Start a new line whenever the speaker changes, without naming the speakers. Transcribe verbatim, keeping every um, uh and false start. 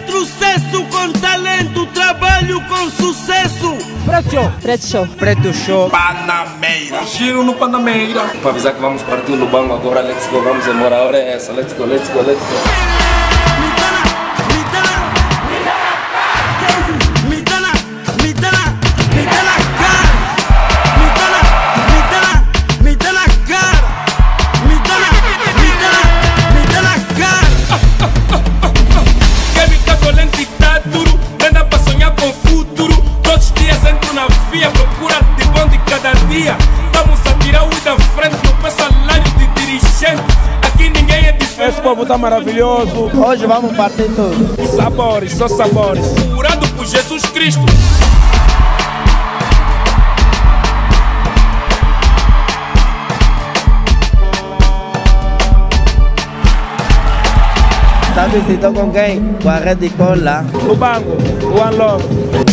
retrocesso com talento, trabalho com sucesso.
Preto Show. Preto Show. Preto Show.
Panameira. Giro no Panameira. Para avisar que vamos partir o Lubango agora, let's go, vamos embora, a hora é essa, let's go, let's go, let's go.
Procura de bom de cada dia. Vamos a tirar o da frente no pé salário de dirigente. Aqui ninguém é diferente.
Esse povo tá maravilhoso.
Hoje vamos partir tudo.
Sabores, só sabores.
Curado por Jesus Cristo.
Tá visitando com quem? Com a Rede Cola.
Lubango, One Love.